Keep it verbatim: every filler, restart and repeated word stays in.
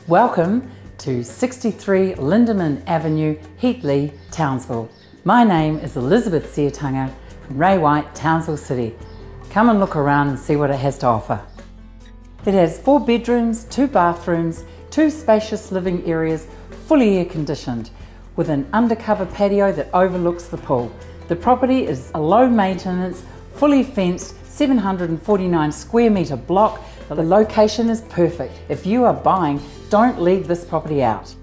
Welcome to sixty-three Lindeman Avenue, Heatley, Townsville. My name is Elizabeth Siataga from Ray White, Townsville City. Come and look around and see what it has to offer. It has four bedrooms, two bathrooms, two spacious living areas, fully air conditioned, with an undercover patio that overlooks the pool. The property is a low maintenance, fully fenced, seven hundred forty-nine square metre block. The location is perfect. If you are buying, don't leave this property out.